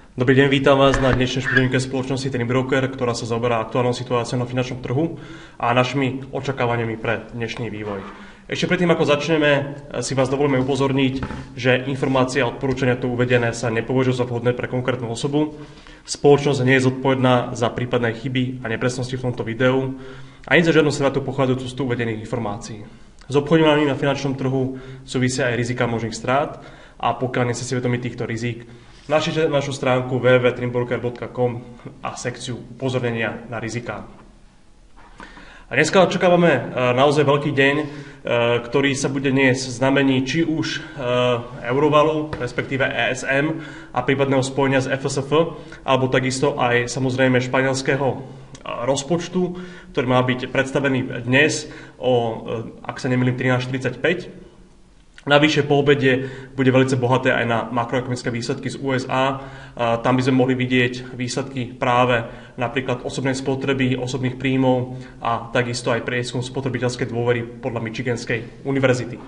Dobrý deň, vítam vás na dnešnej študentke spoločnosti TrainBroker, ktorá sa zaoberá aktuálnou situáciou na finančnom trhu a našimi očakávaniami pre dnešný vývoj. Ešte predtým, ako začneme, si vás dovolíme upozorniť, že informácie a odporúčania tu uvedené sa nepovažujú za vhodné pre konkrétnu osobu. Spoločnosť nie je zodpovedná za prípadné chyby a nepresnosti v tomto videu, ani za žiadnu stratu pochádzajúcu z tu uvedených informácií. S obchodovaním na finančnom trhu súvisia aj rizika možných strát a pokiaľ nie ste si vedomi týchto rizík, našli našu stránku www.trainbroker.com a sekciu upozornenia na riziká. A dneska očakávame naozaj veľký deň, ktorý sa bude dnes znamení či už Eurovalu, respektíve ESM a prípadného spojenia z FSF, alebo takisto aj samozrejme španielského rozpočtu, ktorý má byť predstavený dnes ak sa nemýlim, 13:45. Navyše po obede bude veľmi bohaté aj na makroekonomické výsledky z USA. Tam by sme mohli vidieť výsledky práve napríklad osobnej spotreby, osobných príjmov a takisto aj prieskum spotrebiteľskej dôvery podľa Michiganskej univerzity.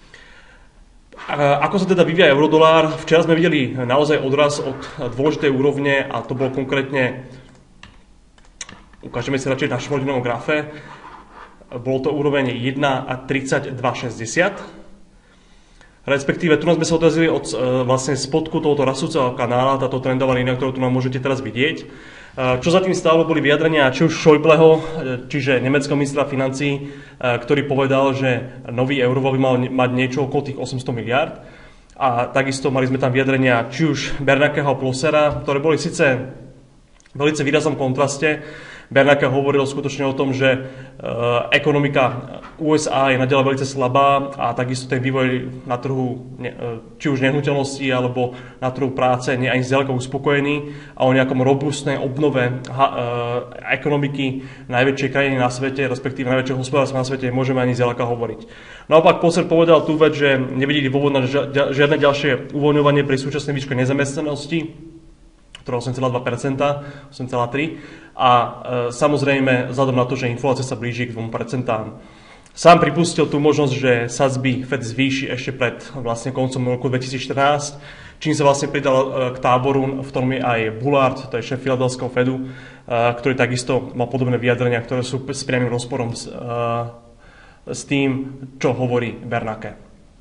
Ako sa teda vyvíja eurodolár? Včera sme videli naozaj odraz od dôležitej úrovne a to bolo konkrétne, ukážeme si radšej na štvordenovom grafe, bolo to úroveň 1,3260. Respektíve, tu nás sme sa odrazili od vlastne spodku tohoto rastúceho kanála, táto trendová línia, ktorú tu nám môžete teraz vidieť. Čo za tým stálo, boli vyjadrenia či už Schäubleho, čiže nemeckého ministra financií, ktorý povedal, že nový euroval by mal mať niečo okolo tých 800 miliárd. A takisto mali sme tam vyjadrenia či už Bernankeho a Plossera, ktoré boli síce veľmi výraznom kontraste. Bernanke hovoril skutočne o tom, že ekonomika USA je naďalej veľmi slabá a takisto ten vývoj na trhu, či už nehnuteľnosti alebo na trhu práce, nie ani zďaleka uspokojený a o nejakom robustnej obnove ekonomiky najväčšej krajiny na svete, respektíve najväčšieho hospodárstva na svete, môžeme ani zďaleka hovoriť. Naopak Plosser povedal tú vec, že nevideli dôvod na žiadne ďalšie uvoľňovanie pri súčasnej výške nezamestnanosti, 8,2%, 8,3%. A samozrejme, vzhľadom na to, že inflácia sa blíži k 2%. Sám pripustil tú možnosť, že sadzby Fed zvýši ešte pred vlastne koncom roku 2014, čím sa vlastne pridal k táboru, v ktorom je aj Bullard, to je šéf Filadelfského Fedu, ktorý takisto má podobné vyjadrenia, ktoré sú s priamym rozporom s tým, čo hovorí Bernanke.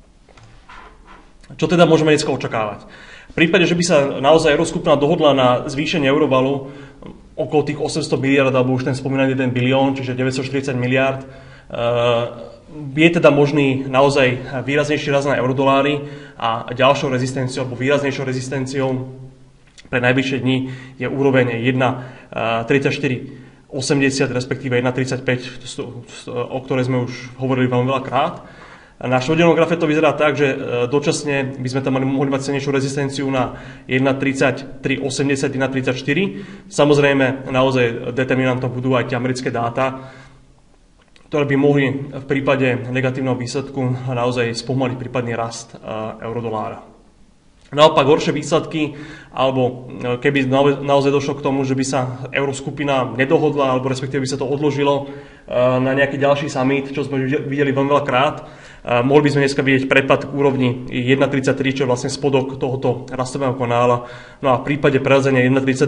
Čo teda môžeme dneska očakávať? V prípade, že by sa naozaj Euroskupina dohodla na zvýšenie eurovalu okolo tých 800 miliard, alebo už ten spomínaný 1 bilión, čiže 940 miliard, je teda možný naozaj výraznejší rast na eurodolári a ďalšou rezistenciou, alebo výraznejšou rezistenciou pre najbližšie dni je úroveň 1,3480, respektíve 1,35, o ktorej sme už hovorili veľmi veľakrát. Na štvordennom grafe to vyzerá tak, že dočasne by sme tam mohli mať silnejšiu rezistenciu na 1,3380, 1,34. Samozrejme, naozaj determinantom budú aj tie americké dáta, ktoré by mohli v prípade negatívneho výsledku naozaj spomaliť prípadný rast eurodolára. Naopak horšie výsledky, alebo keby naozaj došlo k tomu, že by sa Euroskupina nedohodla, alebo respektíve by sa to odložilo na nejaký ďalší summit, čo sme videli veľmi veľakrát, mohli by sme dneska vidieť prepad k úrovni 1,33, čo je vlastne spodok tohoto rastového kanála. No a v prípade prerazenia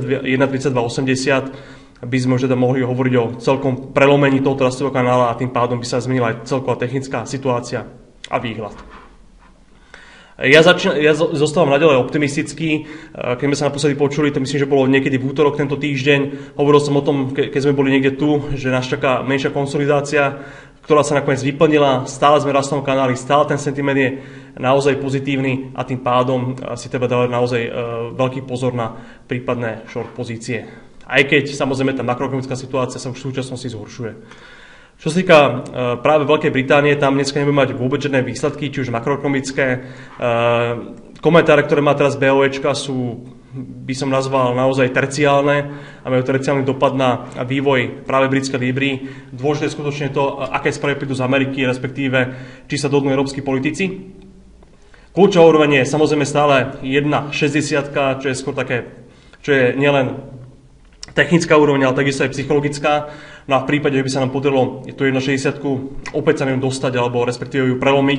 1,3280 by sme už teda mohli hovoriť o celkom prelomení tohoto rastového kanála a tým pádom by sa zmenila aj celková technická situácia a výhľad. Ja zostávam naďalej optimistický. Keď sme sa naposledy počuli, to myslím, že bolo niekedy v útorok tento týždeň. Hovoril som o tom, keď sme boli niekde tu, že nás čaká menšia konsolidácia, ktorá sa nakoniec vyplnila. Stále sme v rastovom kanáli, stále ten sentiment je naozaj pozitívny a tým pádom si treba dávať naozaj veľký pozor na prípadné short pozície. Aj keď samozrejme tá makroekonomická situácia sa už v súčasnosti zhoršuje. Čo sa týka práve Veľkej Británie, tam dneska nebudeme mať vôbec žiadne výsledky, či už makroekonomické. Komentáre, ktoré má teraz BOEčka, sú, by som nazval, naozaj terciálne a majú terciálny dopad na vývoj práve britskej líbry. Dôležité je skutočne to, aké správy prídu z Ameriky, respektíve či sa dohodnú európski politici. Kľúčová úroveň je samozrejme stále 1,60, čo je skôr také, čo je nielen technická úroveň, ale takisto aj psychologická. No a v prípade, že by sa nám podarilo tú 1,60 opäť sa dostať, alebo respektíve ju prelomiť,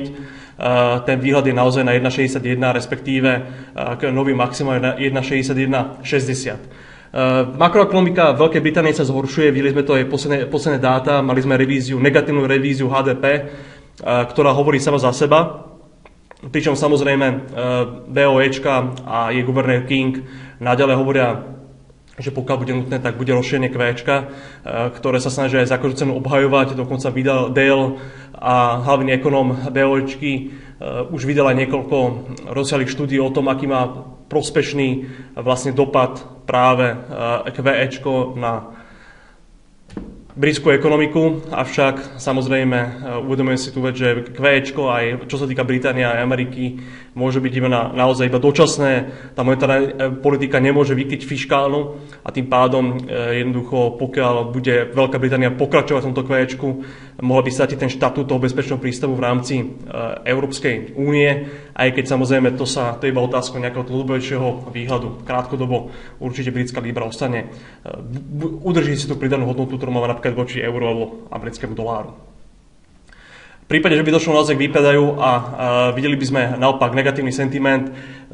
ten výhľad je naozaj na 1,61, respektíve nový maximum je na 1,6160. Makroekonomika Veľkej Británie sa zhoršuje, videli sme to aj posledné dáta, mali sme negatívnu revíziu HDP, ktorá hovorí sama za seba. Pričom samozrejme BOEčka a jej guvernér King naďalej hovoria, že pokiaľ bude nutné, tak bude rozšírenie QEčka, ktoré sa snažia aj za každú cenu obhajovať. Dokonca vydal Dale a hlavný ekonóm BOEčky už vydal aj niekoľko rozsiahlých štúdií o tom, aký má prospešný vlastne dopad práve QEčko na britskú ekonomiku, avšak samozrejme uvedomujeme si tu vec, že QEčko aj čo sa týka Británie a Ameriky môže byť naozaj iba dočasné. Tá monetárna politika nemôže vykryť fiškálnu a tým pádom jednoducho, pokiaľ bude Veľká Británia pokračovať v tomto QEčku, mohla by stratiť ten štatút toho bezpečného prístavu v rámci Európskej únie, aj keď samozrejme to je iba otázka nejakého dlhodobejšieho výhľadu. Krátkodobo určite britská libra ostane, udrží si tú pridanú hodnotu, ktorú máme napríklad voči euru alebo americkému doláru. V prípade, že by došlo naozaj k výpadaju a videli by sme naopak negatívny sentiment,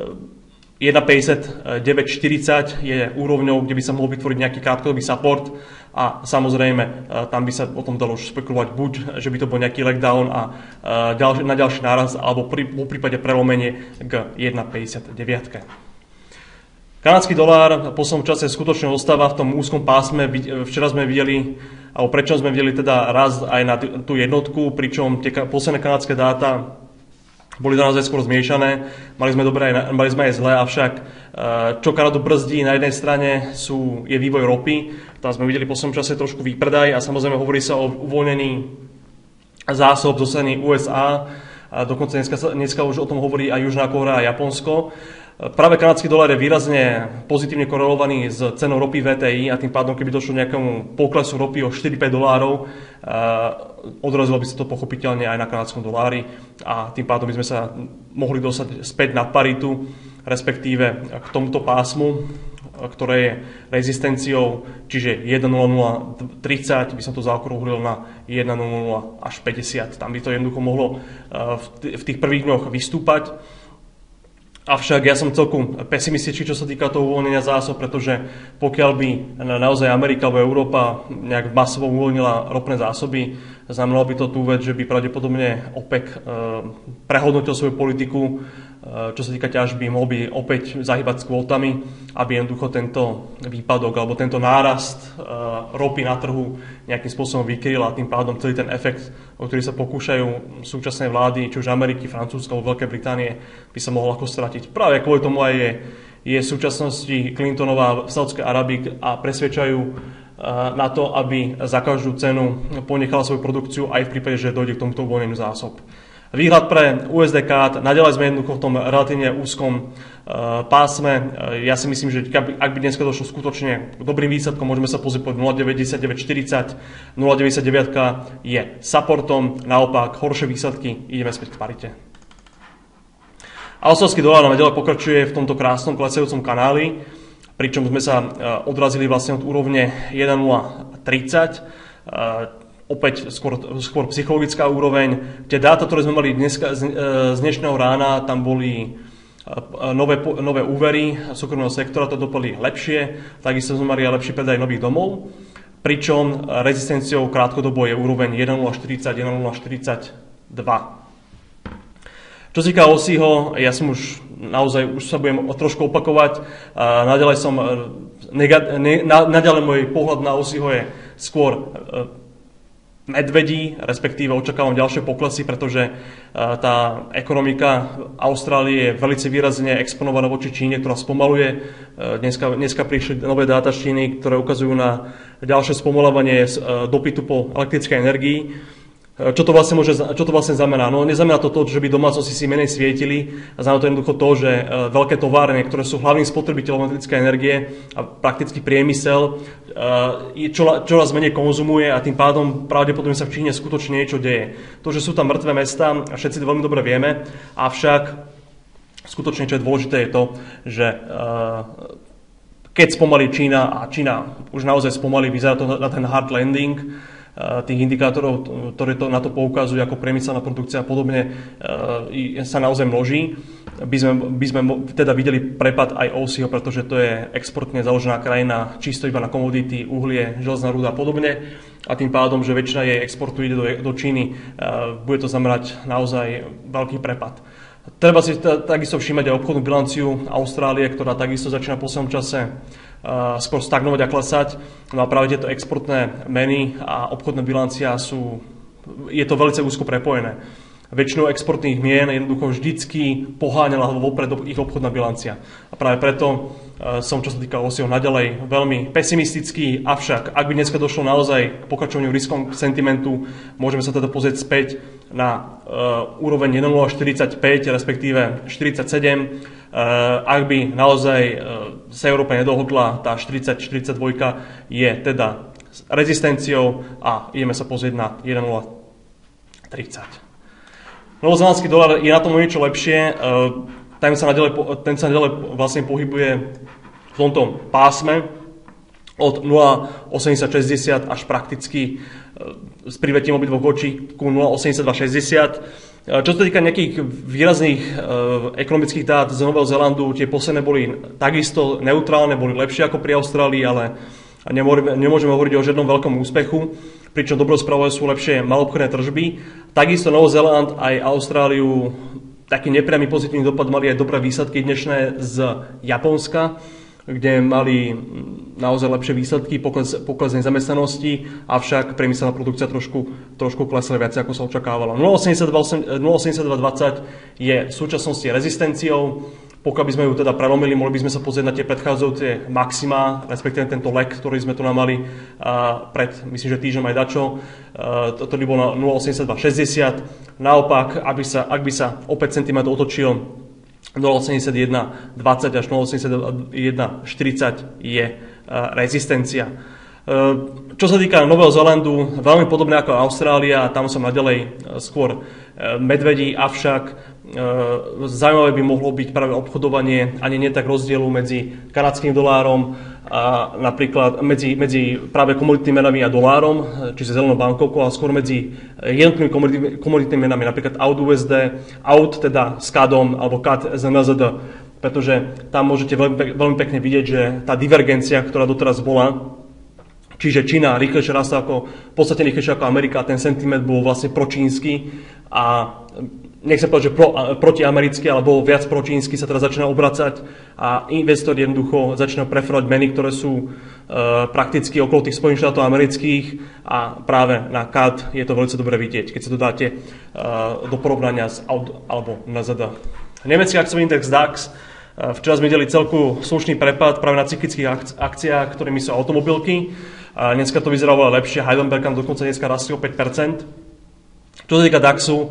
1,5940 je úrovňou, kde by sa mohol vytvoriť nejaký krátkodobý support a samozrejme tam by sa o tom dalo už spekulovať buď, že by to bol nejaký lockdown a na ďalší náraz, alebo v prípade prelomenie k 1,59. Kanadský dolár v poslednom čase skutočne ostáva v tom úzkom pásme. Včera sme videli, alebo prečo sme videli teda raz aj na tú jednotku, pričom tie posledné kanadské dáta boli naozaj skôr zmiešané. Mali sme aj zlé, avšak čo Kanadu brzdí na jednej strane je vývoj ropy. Tam sme videli v poslednom čase trošku výpredaj a samozrejme hovorí sa o uvoľnení zásob zo strany USA. A dokonca dneska už o tom hovorí aj Južná Kórea a Japonsko. Práve kanadský dolár je výrazne pozitívne korelovaný s cenou ropy VTI a tým pádom, keby došlo nejakému poklesu ropy o 4-5 dolárov, odrazilo by sa to pochopiteľne aj na kanadskom dolári a tým pádom by sme sa mohli dostať späť na paritu, respektíve k tomuto pásmu, ktoré je rezistenciou, čiže 1,0030, by som to zaokrúhlil na 1,00 až 50. Tam by to jednoducho mohlo v tých prvých dňoch vystúpať. Avšak ja som celkom pesimistický, čo sa týka toho uvoľnenia zásob, pretože pokiaľ by naozaj Amerika alebo Európa nejak masovo uvoľnila ropné zásoby, znamenalo by to tú vec, že by pravdepodobne OPEC prehodnotil svoju politiku, čo sa týka ťažby, mohol by opäť zahýbať s kvótami, aby jednoducho tento výpadok alebo tento nárast ropy na trhu nejakým spôsobom vykryl a tým pádom celý ten efekt, o ktorý sa pokúšajú súčasné vlády, či už Ameriky, Francúzska alebo Veľkej Británie, by sa mohol ako stratiť. Práve kvôli tomu aj je v súčasnosti Clintonová v Saudskej Arabii a presvedčajú na to, aby za každú cenu ponechala svoju produkciu aj v prípade, že dojde k tomuto uvoľneniu zásob. Výhľad pre USD CAD, naďalej sme jednoducho v tom relatívne úzkom pásme. Ja si myslím, že ak by dneska došlo skutočne k dobrým výsledkom, môžeme sa pozrieť pod 0,9940. 0,99 je supportom, naopak horšie výsledky, ideme späť k parite. Austrálsky dolár naďalej pokračuje v tomto krásnom klesajúcom kanáli, pričom sme sa odrazili vlastne od úrovne 1,030. Opäť skôr psychologická úroveň. Tie dáta, ktoré sme mali dneska, z dnešného rána, tam boli nové úvery súkromného sektora, to dopadli lepšie. Takisto sme mali lepší predaj nových domov, pričom rezistenciou krátkodobo je úroveň 1,040, 1,042. Čo sa týka OSIho, ja som už sa budem trošku opakovať. Naďalej môj pohľad na OSIho je skôr medvedí, respektíve očakávam ďalšie poklesy, pretože tá ekonomika Austrálie je veľmi výrazne exponovaná voči Číne, ktorá spomaluje. Dneska prišli nové dáta z Číny, ktoré ukazujú na ďalšie spomalovanie dopytu po elektrickej energii. Čo to vlastne znamená? No, neznamená to, že by domácnosti si menej svietili, znamená to jednoducho to, že veľké továrne, ktoré sú hlavným spotrebiteľom elektrickej energie a prakticky priemysel, čoraz menej konzumuje a tým pádom pravdepodobne sa v Číne skutočne niečo deje. To, že sú tam mŕtve mestá, všetci to veľmi dobre vieme, avšak skutočne, čo je dôležité, je to, že keď spomalí Čína, a Čína už naozaj spomalí, vyzerá to na ten hard landing, tých indikátorov, ktoré na to poukazujú ako priemyselná produkcia a podobne, sa naozaj množí. By sme teda videli prepad aj Aussieho, pretože to je exportne založená krajina, čisto iba na komodity, uhlie, železná ruda a podobne. A tým pádom, že väčšina jej exportu ide do Číny, bude to znamenať naozaj veľký prepad. Treba si takisto všímať aj obchodnú bilanciu Austrálie, ktorá takisto začína v poslednom čase skôr stagnovať a klesať. No a práve tieto exportné meny a obchodná bilancia je to veľmi úzko prepojené. Väčšinou exportných mien jednoducho vždycky poháňala vopred ich obchodná bilancia. A práve preto som, čo sa týka Aussieho, naďalej veľmi pesimistický, avšak ak by dneska došlo naozaj k pokračovaniu riskom sentimentu, môžeme sa teda pozrieť späť na úroveň 1,045, respektíve 47. Ak by naozaj sa Európa nedohodla, tá 40-42 je teda rezistenciou a ideme sa pozrieť na 1,030. Novozélandský dolár je na tom niečo lepšie, ten sa naďalej vlastne pohybuje v tomto pásme od 0,8060 až prakticky s privetím obidvoch očí ku 0,8260. Čo sa týka nejakých výrazných ekonomických dát z Nového Zélandu, tie posledné boli takisto neutrálne, boli lepšie ako pri Austrálii, ale nemôžeme hovoriť o žiadnom veľkom úspechu, pričom dobrou správou sú lepšie maloobchodné tržby. Takisto Nový Zéland aj Austráliu taký nepriamy pozitívny dopad mali aj dobré výsledky dnešné z Japonska, kde mali naozaj lepšie výsledky, pokles nezamestnanosti, avšak priemyselná produkcia trošku klesla viac, ako sa očakávalo. 0,8220 je v súčasnosti rezistenciou. Pokiaľ by sme ju teda prelomili, mohli by sme sa pozrieť na tie predchádzajúce maxima, respektíve tento lek, ktorý sme tu mali pred, myslím, že týždňom aj dačo. To by bolo na 0,8260. Naopak, ak by sa opäť sentiment otočil 0,8120 až 0,8140 je rezistencia. Čo sa týka Nového Zélandu, veľmi podobné ako Austrália, tam som naďalej skôr medvedí, avšak zaujímavé by mohlo byť práve obchodovanie ani nie tak rozdielu medzi kanadským dolárom a napríklad medzi práve komoditnými menami a dolárom, čiže zelenou bankovkou, a skôr medzi jednotlivými komoditnými menami, napríklad AUD USD, AUD teda s CAD-om alebo CAD z NZD, pretože tam môžete veľmi pekne vidieť, že tá divergencia, ktorá doteraz bola, čiže Čína rýchlejšie rastla v podstate rýchlejšie ako Amerika, ten sentiment bol vlastne pročínsky a nechcem povedať, že protiamerický, ale bol viac pročínsky, sa teraz začína obracať a investori jednoducho začínajú preferovať meny, ktoré sú prakticky okolo tých Spojených štátov amerických a práve na CAD je to veľmi dobre vidieť, keď sa to dáte do porovnania s AUD alebo NZD. Nemecký akciový index DAX. Včera sme videli celku slušný prepad práve na cyklických akciách, ktorými sú automobilky. Dneska to vyzerá veľa lepšie. Heidelberg dokonca dneska rastie o 5%. Čo sa týka DAXu,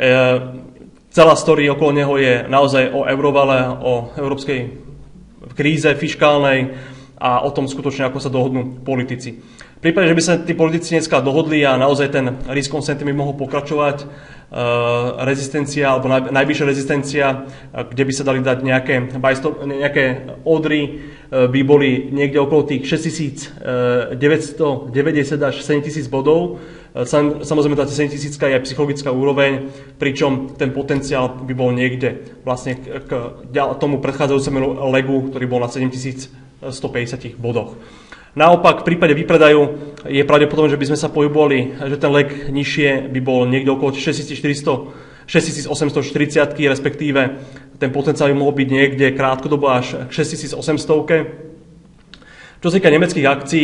celá story okolo neho je naozaj o eurovale, o európskej kríze fiškálnej a o tom skutočne, ako sa dohodnú politici. V prípade, že by sa tí politici dneska dohodli a naozaj ten risk sentiment mohol pokračovať, rezistencia alebo najvyššia rezistencia, kde by sa dali dať nejaké odry, by boli niekde okolo tých 6990 až 7000 bodov. Samozrejme, tá 7000 je aj psychologická úroveň, pričom ten potenciál by bol niekde vlastne k tomu predchádzajúcemu legu, ktorý bol na 7150 bodoch. Naopak, v prípade výpredaju je pravdepodobné, že by sme sa pohybovali, že ten leg nižšie by bol niekde okolo 6840, respektíve ten potenciál by mohol byť niekde krátkodobo až k 6800. Čo sa týka nemeckých akcií,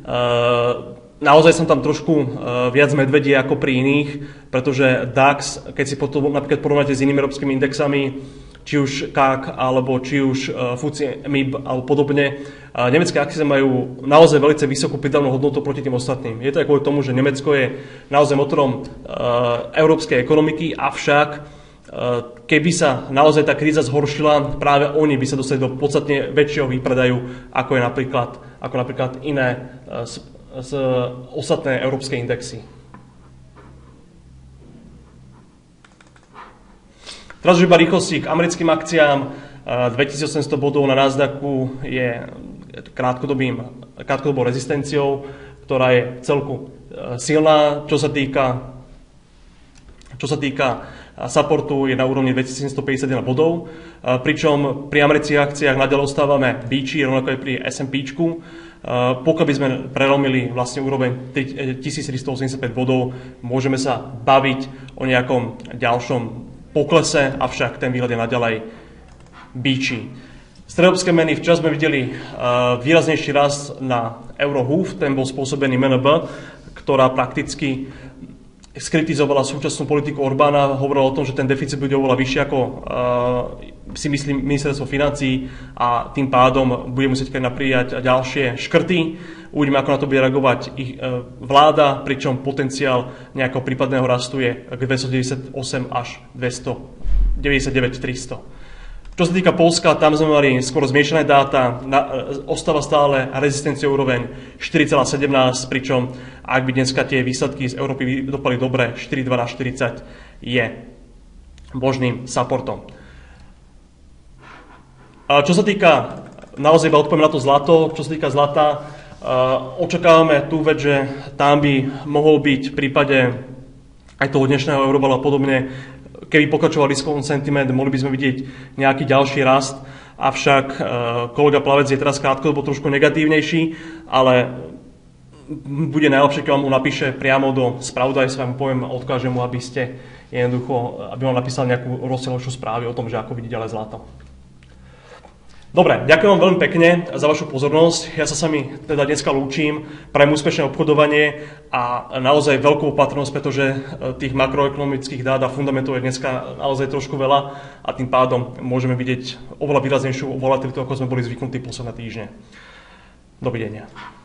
naozaj som tam trošku viac medvedie ako pri iných, pretože DAX, keď si potom napríklad porovnáte s inými európskymi indexami, či už CAC, alebo či už FTSE MIB, alebo podobne, nemecké akcie majú naozaj veľmi vysokú pridavnú hodnotu proti tým ostatným. Je to aj kvôli tomu, že Nemecko je naozaj motorom európskej ekonomiky, avšak keby sa naozaj tá kríza zhoršila, práve oni by sa dostali do podstatne väčšieho výpredaju, ako napríklad iné ostatné európske indexy. Teraz už iba rýchlosti k americkým akciám. 2800 bodov na Nasdaqu je krátkodobou rezistenciou, ktorá je celku silná, čo sa týka supportu, je na úrovni 2751 bodov, pričom pri amerických akciách naďalej ostávame býči, rovnako aj pri S&Pčku. Pokiaľ by sme prelomili vlastne úroveň 1385 bodov, môžeme sa baviť o nejakom ďalšom poklese, avšak ten výhľad je naďalej býči. Stredobské meny, včera sme videli výraznejší rast na Eurohuf, ten bol spôsobený MNB, ktorá prakticky skritizovala súčasnú politiku Orbána, hovorila o tom, že ten deficit bude oveľa vyšší ako si myslí ministerstvo financií a tým pádom bude musieť prijať ďalšie škrty. Uvidíme, ako na to bude reagovať ich vláda, pričom potenciál nejakého prípadného rastu je k 298 až 299 300. Čo sa týka Poľska, tam sme mali skoro zmiešané dáta, ostáva stále rezistencia úroveň 4,17, pričom ak by dneska tie výsledky z Európy dopadli dobre, 4,2 na 40 je možným supportom. Čo sa týka, naozaj iba odpoviem na to zlato, čo sa týka zlata, očakávame tú vec, že tam by mohol byť v prípade aj toho dnešného eurobalu a podobne, keby pokračoval riskov sentiment, mohli by sme vidieť nejaký ďalší rast, avšak kolega Plavec je teraz krátkodobo trošku negatívnejší, ale bude najlepšie, keď vám mu napíše priamo do spravodajstva, mu poviem, odkážem mu, aby vám napísal nejakú rozsiahlejšiu správu o tom, že ako vidí ďalej zlato. Dobre, ďakujem vám veľmi pekne za vašu pozornosť. Ja sa s vami teda dneska lúčim, prajem úspešné obchodovanie a naozaj veľkú opatrnosť, pretože tých makroekonomických dát a fundamentov je dneska naozaj trošku veľa a tým pádom môžeme vidieť oveľa výraznejšiu volatilitu, ako sme boli zvyknutí posledné týždne. Dovidenia.